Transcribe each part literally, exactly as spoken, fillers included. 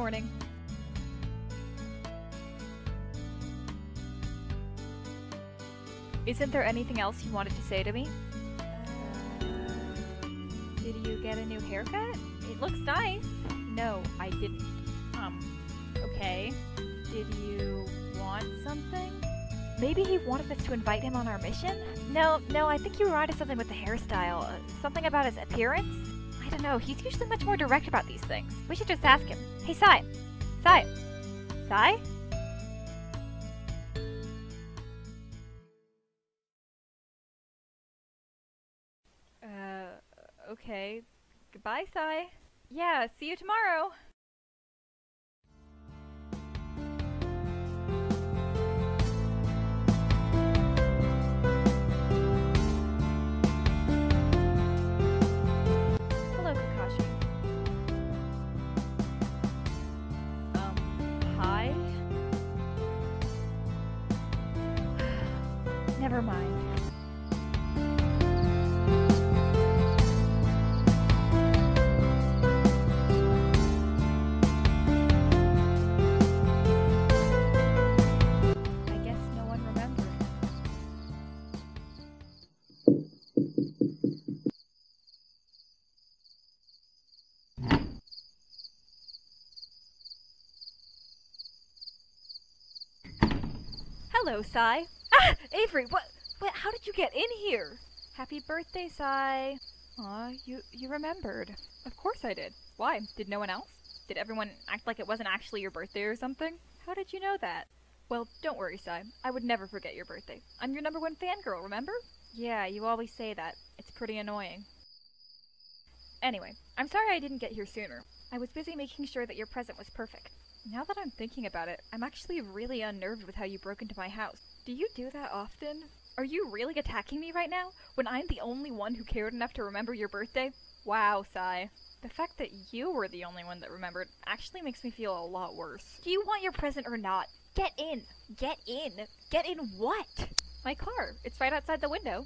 morning. Isn't there anything else you wanted to say to me? Uh, did you get a new haircut? It looks nice. No, I didn't. Um, okay. Did you want something? Maybe he wanted us to invite him on our mission? No, no, I think you were onto something with the hairstyle. Uh, something about his appearance? I don't know, he's usually much more direct about these things. We should just ask him. Hey, Sai! Sai! Sai? Uh, okay. Goodbye, Sai. Yeah, see you tomorrow! Hello, Kakashi. Um, hi? Never mind. Hello, Sai. Ah! Avery, what, what, how did you get in here? Happy birthday, Sai. Aw, you, you remembered. Of course I did. Why? Did no one else? Did everyone act like it wasn't actually your birthday or something? How did you know that? Well, don't worry, Sai. I would never forget your birthday. I'm your number one fangirl, remember? Yeah, you always say that. It's pretty annoying. Anyway, I'm sorry I didn't get here sooner. I was busy making sure that your present was perfect. Now that I'm thinking about it, I'm actually really unnerved with how you broke into my house. Do you do that often? Are you really attacking me right now, when I'm the only one who cared enough to remember your birthday? Wow, Sai. The fact that you were the only one that remembered actually makes me feel a lot worse. Do you want your present or not? Get in! Get in! Get in what? My car. It's right outside the window.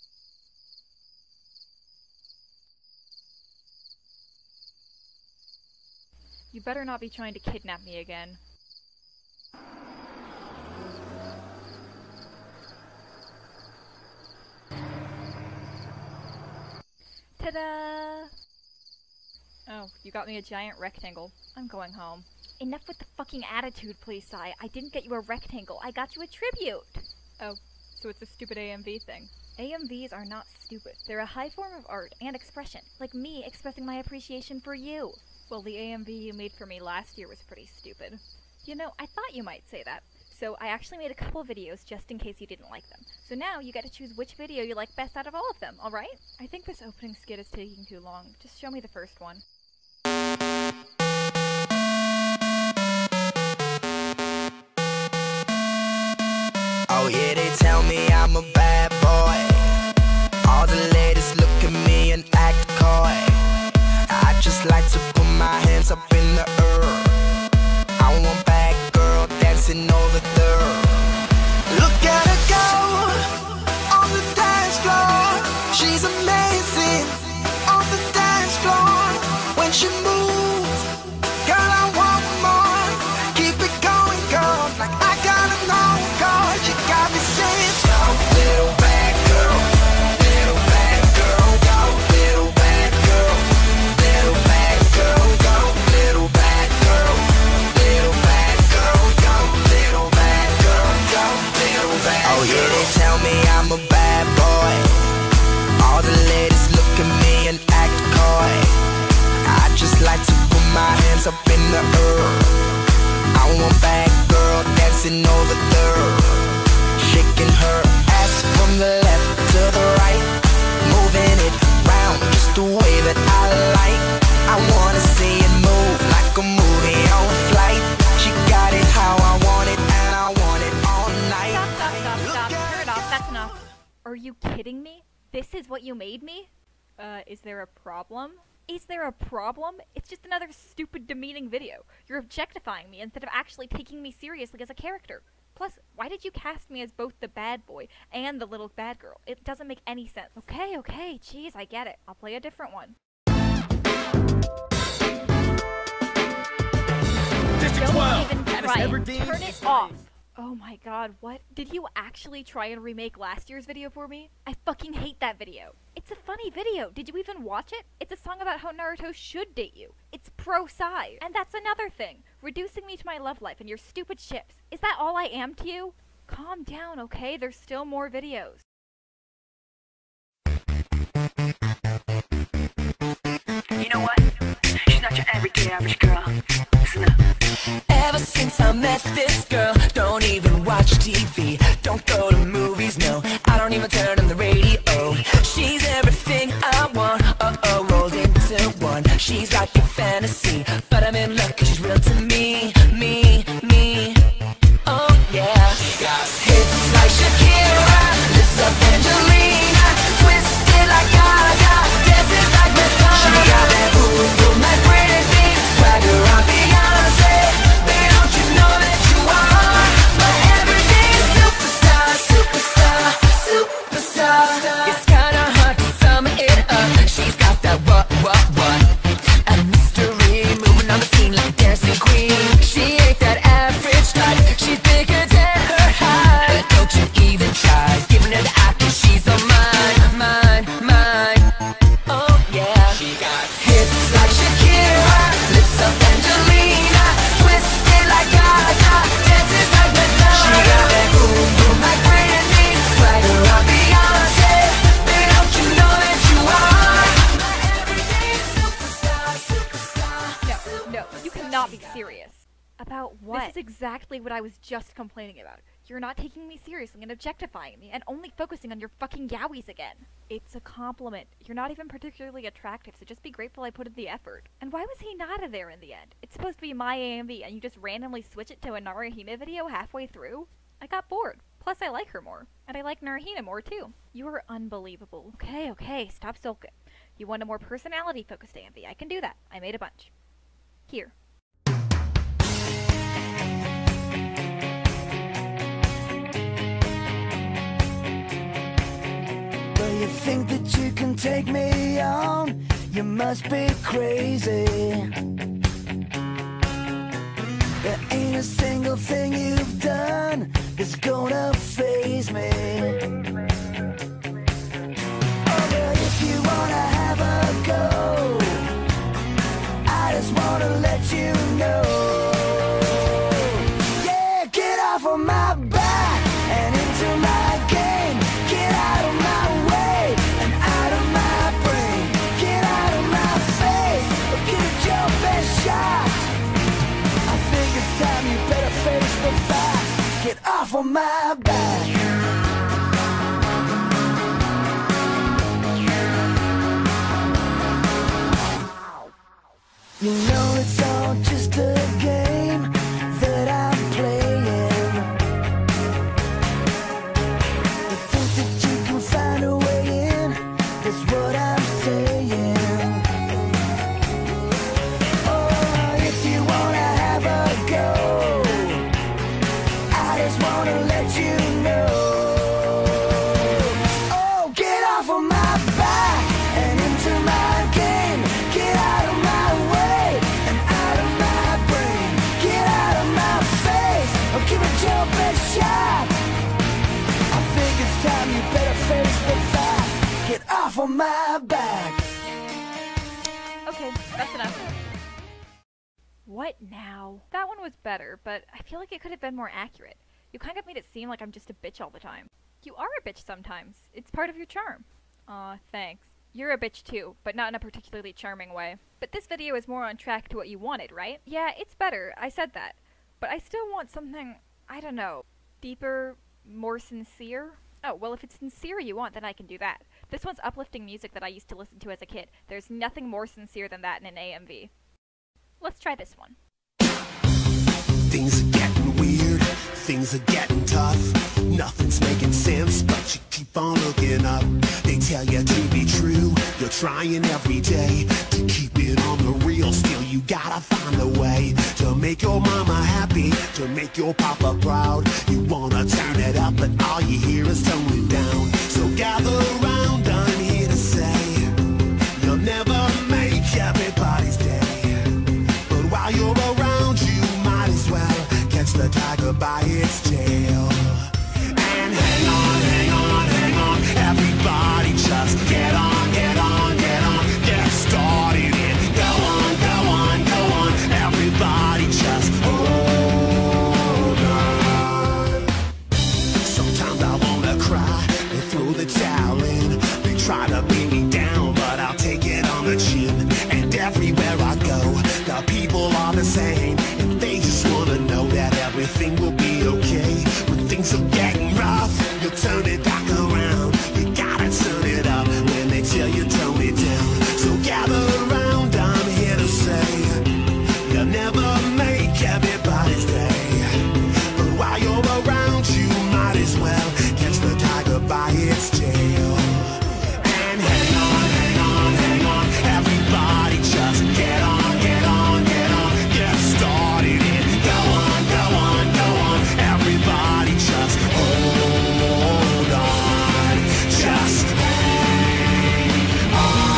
You better not be trying to kidnap me again. Ta-da! Oh, you got me a giant rectangle. I'm going home. Enough with the fucking attitude, please, Sai. I didn't get you a rectangle. I got you a tribute! Oh, so it's a stupid A M V thing. A M Vs are not stupid. They're a high form of art and expression, like me expressing my appreciation for you. Well, the A M V you made for me last year was pretty stupid. You know, I thought you might say that. So I actually made a couple videos just in case you didn't like them. So now you get to choose which video you like best out of all of them, alright? I think this opening skit is taking too long. Just show me the first one. Oh yeah, they tell me I'm a bad boy. All the ladies look at me and act coy. I just like to put my hands up in the air. I want bad girl dancing over there. Look at her go on the dance floor. She's amazing on the dance floor. When she moves, girl, I want more. Keep it going, girl, like I gotta know, girl. You got me saying so. Little bad girl, little bad girl, go. Little bad girl, little bad girl, go. Little bad girl, little bad girl, go. Little bad girl, go. Little bad girl. Oh yeah, they tell me I'm a bad boy. All the ladies look at me and act coy. I just like to put my hands up in the air. I want bad girl dancing over there, shaking her ass from the left to the right, moving it round just the way that I like. I wanna see it move like a movie on flight. She got it how I want it, and I want it all night. Stop, stop, stop, stop. Turn it off. That's enough. Are you kidding me? This is what you made me? Uh, is there a problem? Is there a problem? It's just another stupid, demeaning video. You're objectifying me instead of actually taking me seriously as a character. Plus, why did you cast me as both the bad boy and the little bad girl? It doesn't make any sense. Okay, okay, geez, I get it. I'll play a different one. District Don't twelve. even Addis try it. Aberdeen. Turn it off. Oh my god, what? Did you actually try and remake last year's video for me? I fucking hate that video. It's a funny video. Did you even watch it? It's a song about how Naruto should date you. It's pro-Psy. And that's another thing. Reducing me to my love life and your stupid ships. Is that all I am to you? Calm down, okay? There's still more videos. You know what? She's not your everyday average girl. Listen up. Ever since I met this girl, don't even watch T V, don't go to movies, no, I don't even turn on the radio. She's everything I want, uh-oh, rolled into one. She's like a fantasy, but I'm in love 'cause she's real to me, me, me. Oh yeah. She got hips like Shakira, lips of Angelina, twisted like Gaga, dances like Madonna. She got that boom boom like Britney, swagger on Beyonce. Baby, don't you know that you are my everyday superstar, superstar, superstar. It's kinda hard to sum it up. She's got that what, what, what, a mystery, moving on the scene like a dancing queen. She ain't that average type, she's bigger than her height. But don't you even try giving her the eye 'cause she's all mine, mine, mine. Oh yeah. She got hips like Shakira, lips of Angelina, twisted like Gaga, dances like Madonna. She got that boom boom like Britney, swagger on Beyonce. Baby, don't you know that you are my everyday superstar, superstar. No, no, you cannot be serious. About what? This is exactly what I was just complaining about. You're not taking me seriously and objectifying me and only focusing on your fucking yowies again. It's a compliment. You're not even particularly attractive, so just be grateful I put in the effort. And why was he not there in the end? It's supposed to be my A M V and you just randomly switch it to a Narahina video halfway through? I got bored. Plus I like her more. And I like Narahina more too. You are unbelievable. Okay, okay, stop sulking. You want a more personality focused A M V? I can do that. I made a bunch. Here. Well, you think that you can take me on? You must be crazy. There ain't a single thing you've done that's gonna faze me. Oh, well, if you wanna have a go, I just wanna let you know. Yeah, get off of my back and into my game. Get out of my way and out of my brain. Get out of my face or give it your best shot. I think it's time you better face the fact. Get off of my back. You know it's all just a game that I'm playing. You think that you can find a way in, that's what I'm saying. Oh, if you wanna have a go, I just wanna let you know. Oh, get off of my back and into my game. Get out of my way and out of my brain. Get out of my face or give it your best shot. I think it's time you better face the fact. Get off of my back. Okay, that's enough. What now? That one was better, but I feel like it could have been more accurate. You kind of made it seem like I'm just a bitch all the time. You are a bitch sometimes. It's part of your charm. Aw, thanks. You're a bitch too, but not in a particularly charming way. But this video is more on track to what you wanted, right? Yeah, it's better, I said that. But I still want something, I don't know, deeper, more sincere? Oh, well if it's sincere you want, then I can do that. This one's uplifting music that I used to listen to as a kid. There's nothing more sincere than that in an A M V. Let's try this one. Things are getting weird, things are getting tough. Nothing's making sense, but you keep on looking up. They tell you to be true, you're trying every day to keep it on the real. Still you gotta find a way to make your mama happy, to make your papa proud. You wanna turn it up, but all you hear is tone it down. So gather around, I'm here to say you'll never make everybody's day, but while you're around you might the tiger by its tail. And hang on, hang on, hang on, everybody just get on, get on, get on, get started and go on, go on, go on, everybody just hold on. Sometimes I wanna cry and throw the towel in. They try to beat me down, but I'll take it on the chin. And everywhere I go, the people are the same, and they just wanna know that everything will be okay. When things are getting rough, you'll turn it back around. You gotta turn it up when they tell you tone it down. So gather around, I'm here to say, you'll never make everybody's day, but while you're around, you might as well catch the tiger by its tail. And hang on, hang on, hang on, everybody just get on, get on, get on, get started and go on, go on, go on, everybody just hold on, just hang on.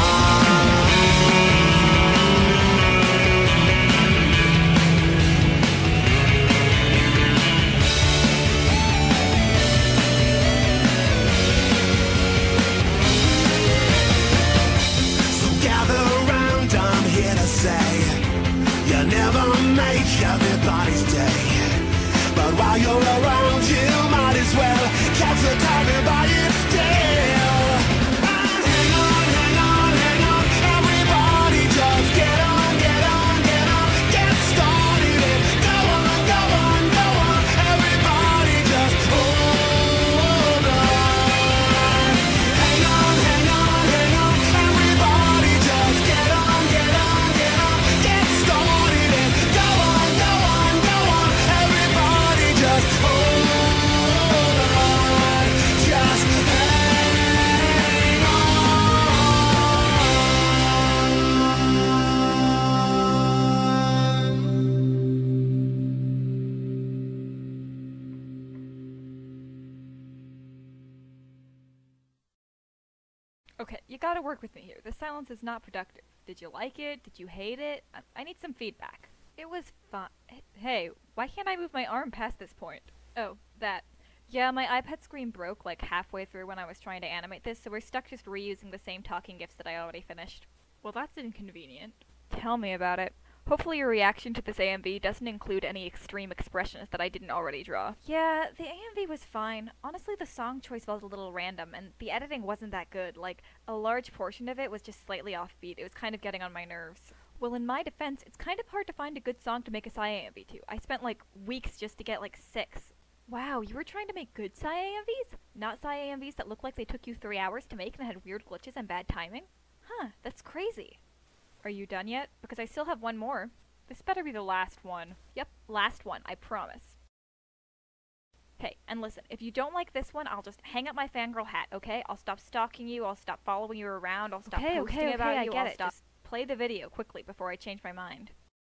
So gather around, I'm here to say, you never make everybody's day, but while you're around, you might as well catch the tiger by its tail. And hang on, hang on, hang on, everybody just get on, get on, get on, get started and go on, go on, go on, everybody just hold on. Hang on, hang on, hang on, everybody just get on, get on, get on, get started and go on, go on, go on, everybody just hold on, just hang on. Okay, you gotta work with me here. The silence is not productive. Did you like it? Did you hate it? I, I need some feedback. It was fun. Hey, why can't I move my arm past this point? Oh, that. Yeah, my iPad screen broke like halfway through when I was trying to animate this, so we're stuck just reusing the same talking GIFs that I already finished. Well, that's inconvenient. Tell me about it. Hopefully your reaction to this A M V doesn't include any extreme expressions that I didn't already draw. Yeah, the A M V was fine. Honestly, the song choice felt a little random, and the editing wasn't that good. Like, a large portion of it was just slightly offbeat. It was kind of getting on my nerves. Well, in my defense, it's kind of hard to find a good song to make a Psy A M V to. I spent, like, weeks just to get, like, six. Wow, you were trying to make good Psy A M Vs? Not Psy A M Vs that look like they took you three hours to make and had weird glitches and bad timing? Huh, that's crazy. Are you done yet? Because I still have one more. This better be the last one. Yep, last one, I promise. Hey, and listen, if you don't like this one, I'll just hang up my fangirl hat, okay? I'll stop stalking you, I'll stop following you around, I'll stop Okay, posting okay, about okay, I you, get I'll it. stop. Just play the video quickly before I change my mind.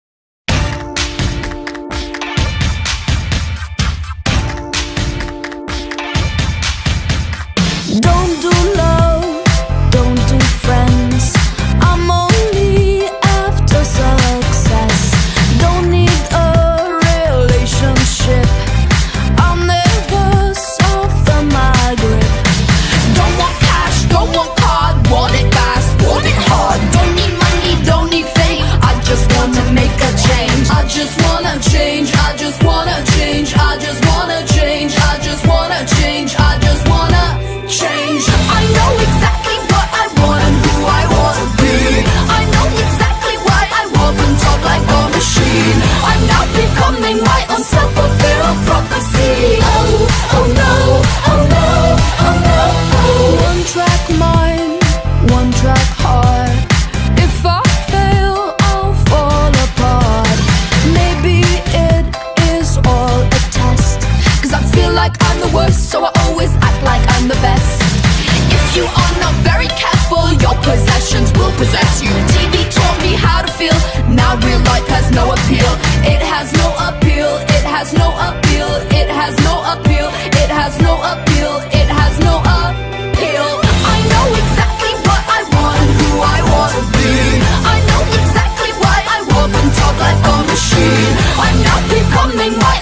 Don't do love, don't do friends. I'm only after success. Don't need a relationship. I'll never soften my grip. Don't want cash, don't want card. Want it fast, want it hard. Don't need money, don't need fame. I just wanna make a change. I just wanna change. I just wanna change. I just wanna change. I just wanna change. I just wanna change. I know exactly what I want and who I wanna be. I know exactly why I walk and talk like a machine. I'm now becoming my own self-fulfilled prophecy. Oh, oh no, oh no, oh no, oh. One track mind, one track heart. If I fail, I'll fall apart. Maybe it is all a test, cause I feel like I'm the worst, so I always act like I'm the best. If you are not very careful, your possessions will possess you. T V taught me how to feel, now real life has no appeal. It has no appeal, it has no appeal, it has no appeal, it has no appeal, it has no appeal. I know exactly what I want and who I wanna be. I know exactly why I walk and talk like a machine. I'm now becoming my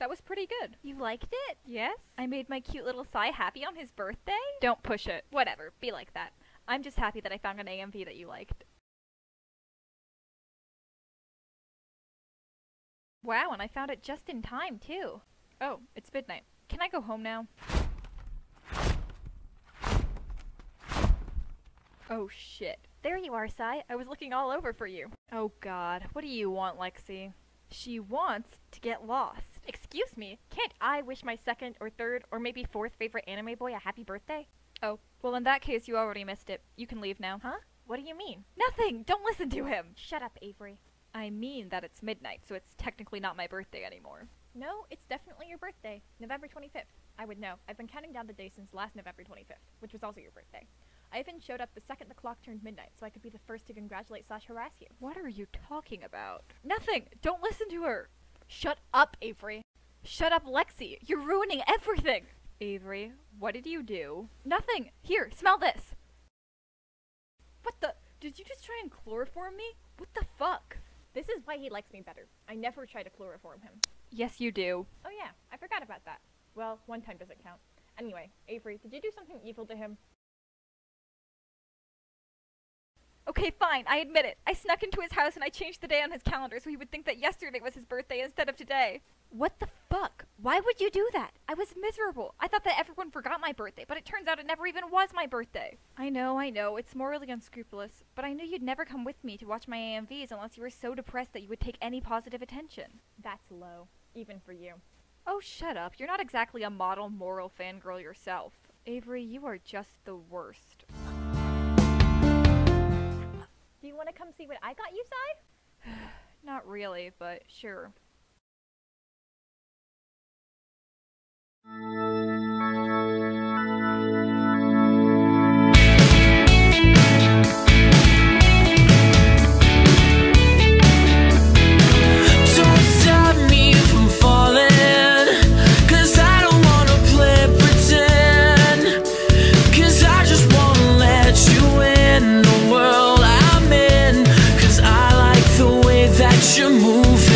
That was pretty good. You liked it? Yes? I made my cute little Sai happy on his birthday? Don't push it. Whatever, be like that. I'm just happy that I found an A M V that you liked. Wow, and I found it just in time, too. Oh, it's midnight. Can I go home now? Oh shit. There you are, Sai. I was looking all over for you. Oh god, what do you want, Lexi? She wants to get lost. Excuse me, can't I wish my second or third or maybe fourth favorite anime boy a happy birthday? Oh, well in that case you already missed it. You can leave now. Huh? What do you mean? Nothing! Don't listen to him! Shut up, Avery. I mean that it's midnight, so it's technically not my birthday anymore. No, it's definitely your birthday. November twenty-fifth. I would know. I've been counting down the days since last November twenty-fifth, which was also your birthday. I even showed up the second the clock turned midnight, so I could be the first to congratulate slash harass you. What are you talking about? Nothing! Don't listen to her! Shut up, Avery. Shut up, Lexi! You're ruining everything! Avery, what did you do? Nothing! Here, smell this! What the? Did you just try and chloroform me? What the fuck? This is why he likes me better. I never try to chloroform him. Yes, you do. Oh yeah, I forgot about that. Well, one time doesn't count. Anyway, Avery, did you do something evil to him? Okay, fine, I admit it. I snuck into his house and I changed the day on his calendar so he would think that yesterday was his birthday instead of today. What the fuck? Why would you do that? I was miserable. I thought that everyone forgot my birthday, but it turns out it never even was my birthday. I know, I know, it's morally unscrupulous, but I knew you'd never come with me to watch my A M Vs unless you were so depressed that you would take any positive attention. That's low, even for you. Oh, shut up. You're not exactly a model moral fangirl yourself. Avery, you are just the worst. Do you want to come see what I got you, Sai? Not really, but sure. Don't stop me from falling, 'cause I don't wanna play pretend, 'cause I just wanna let you in the world I'm in, 'cause I like the way that you move.